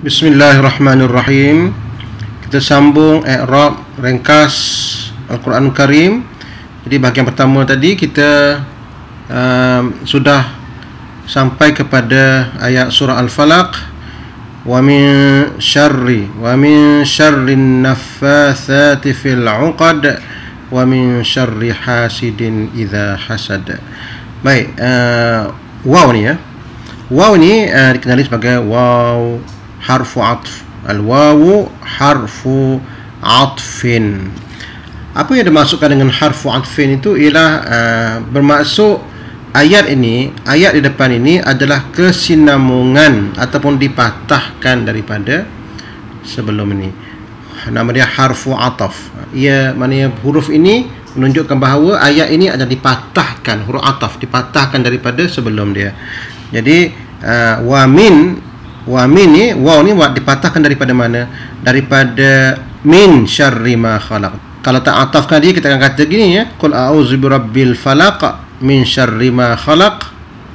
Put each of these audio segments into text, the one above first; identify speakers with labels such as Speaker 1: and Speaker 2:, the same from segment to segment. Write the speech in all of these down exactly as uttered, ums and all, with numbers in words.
Speaker 1: Bismillahirrahmanirrahim. Kita sambung i'rab ringkas Al-Quran Karim. Jadi bahagian pertama tadi kita um, sudah sampai kepada ayat surah Al-Falaq. Wa min syarri wa min syarrin naffatsati fil 'uqad wa min syarri hasidin idza hasad. Baik, uh, waw ni ya. Waw ni uh, dikenali sebagai waw harfu atf. Al-wawu harfu atfin. Apa yang dimaksudkan dengan harfu atfin itu ialah uh, bermaksud ayat ini, ayat di depan ini adalah kesinambungan ataupun dipatahkan daripada sebelum ini. Nama dia harfu ataf. Ia maknanya huruf ini menunjukkan bahawa ayat ini adalah dipatahkan, huruf ataf dipatahkan daripada sebelum dia. Jadi uh, wa min wa min ni, waw ni dipatahkan daripada mana? Daripada min syarri ma khalaq. Kalau tak atafkan dia, kita akan kata gini ya, qul a'udzu birabbil falaq min syarri ma khalaq.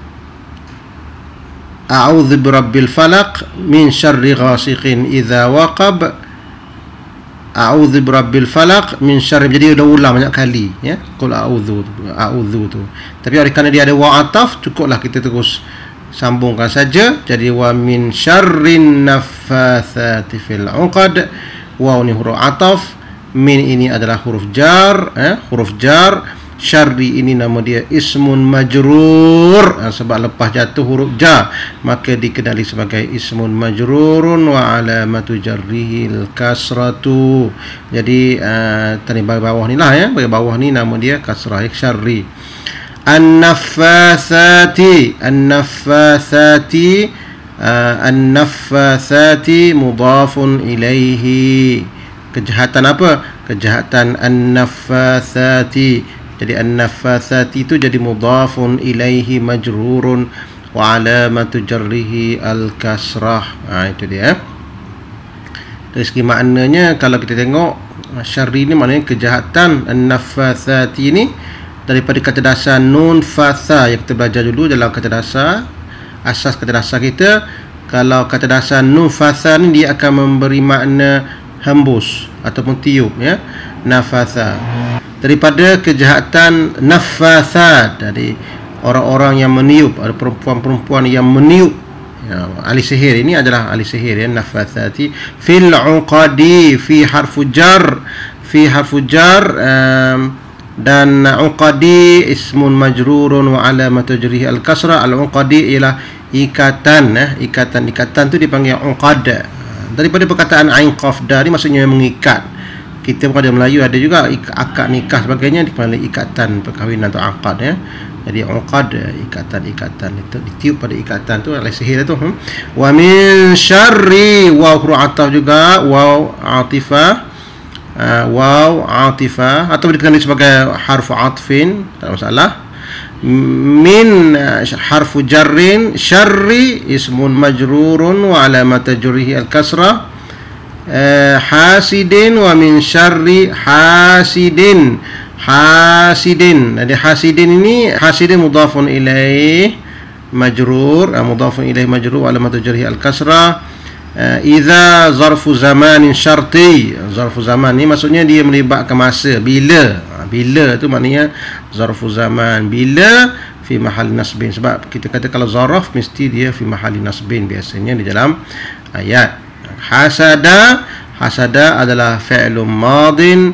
Speaker 1: A'udzu birabbil falaq min syarri ghasiqin idza waqab. A'udzu birabbil falaq min syarri, jadi dah ulang banyak kali ya, qul a'udzu a'udzu tu. Tapi oleh kerana dia ada waw ataf, cukuplah kita terus sambungkan saja. Jadi wa min syarrin naffatsati fil 'uqad. Waw ni huruf ataf, min ini adalah huruf jar eh? huruf jar. Syarri ini nama dia ismun majrur, eh, sebab lepas jatuh huruf jar maka dikenali sebagai ismun majrurun wa alamatu jarrihil kasratu. Jadi uh, tadi bagi bawah ni lah ya, bagi bawah ni nama dia kasrah syarri. An-naffatsati, an-naffatsati, uh, an-naffatsati mudhafun ilaihi. Kejahatan apa? Kejahatan an-naffatsati. Jadi an-naffatsati itu jadi mudhafun ilaihi majrurun wa alamatu jarrihi al-kasrah. Ha, itu dia. Dari segi maknanya, kalau kita tengok syarri ni maknanya kejahatan. An-naffatsati ini daripada kata dasar nun fatha yang kita belajar dulu dalam kata dasar, asas kata dasar kita. Kalau kata dasar nun fatha ni, dia akan memberi makna hembus ataupun tiup ya, nafatha. Daripada kejahatan naffathat, dari orang-orang yang meniup, ada perempuan-perempuan yang meniup ya, ahli sihir. Ini adalah ahli sihir ya, naffathati. Fil 'uqadi, fi harfu jar, fi harfu jar, um, dan uqadi ismun majrurun wa alamatu jarrihi al-kasrah. Al-uqadi ialah ikatan eh? ikatan-ikatan tu dipanggil uqad. Daripada perkataan ain qaf da ni maksudnya mengikat. Kita pada Melayu ada juga akad nikah sebagainya, dipanggil ikatan perkahwinan atau akad ya. Jadi uqad, ikatan-ikatan itu ditiup pada ikatan tu, oleh sihir tu. hmm? Wa min syarri, waw huruf ataf juga, waw atifah. Uh, waw atifah atau dikenali sebagai harfu atfin, tak masalah. Min uh, harfu jarrin, syarri ismun majrurun wa alamat jarrihi al-kasrah. uh, hasidin, wa min syarri hasidin, hasidin. Jadi hasidin ini, hasidin mudhafun ilaih majrur, uh, mudhafun ilaih majrur wa alamat jarrihi al-kasrah. Uh, Iza zarfu zamanin syarti. Zarfu zaman ni maksudnya dia melibatkan masa, bila. uh, Bila tu maknanya zarfu zaman, bila fi mahal nasbin. Sebab kita kata kalau zaraf mesti dia fi mahal nasbin biasanya di dalam ayat. Hasada, hasada adalah fi'lun madin,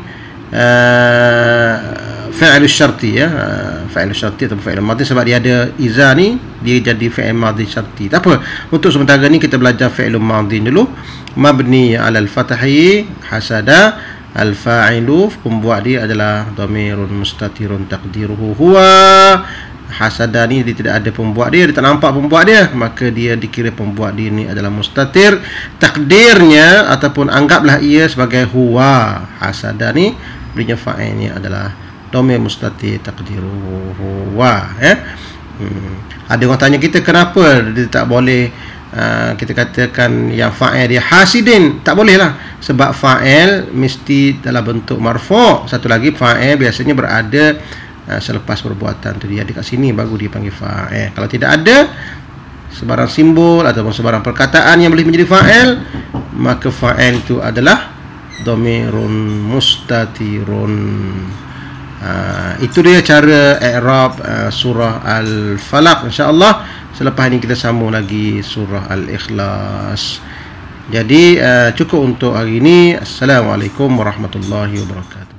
Speaker 1: uh, fi'l syarti ya, uh, fi'l syarti atau fi'l madin, sebab dia ada iza ni, dia jadi fi'l madin syarti. Tak apa, untuk sementara ni kita belajar fi'l madin dulu. Mabni ala al-fathi, hasada, al-fa'ilu, pembuat dia adalah dhamirun mustatirun taqdiruhu huwa. Hasada ni dia tidak ada pembuat dia, dia tak nampak pembuat dia, maka dia dikira pembuat dia ni adalah mustatir. Takdirnya ataupun anggaplah ia sebagai huwa. Hasada ni berinya fa'ilnya adalah dhamir mustatir taqdiruhu huwa eh? hmm. Ada orang tanya kita kenapa dia tak boleh uh, kita katakan yang fa'il dia hasidin. Tak boleh lah, sebab fa'il mesti dalam bentuk marfu'. Satu lagi, fa'il biasanya berada uh, selepas perbuatan tu dia ada kat sini, baru dia panggil fa'il. Kalau tidak ada, sebarang simbol ataupun sebarang perkataan yang boleh menjadi fa'il, maka fa'il itu adalah dhamirun mustatirun. Uh, itu dia cara i'rab uh, surah Al-Falaq. InsyaAllah selepas ini kita sambung lagi surah Al-Ikhlas. Jadi uh, cukup untuk hari ini. Assalamualaikum warahmatullahi wabarakatuh.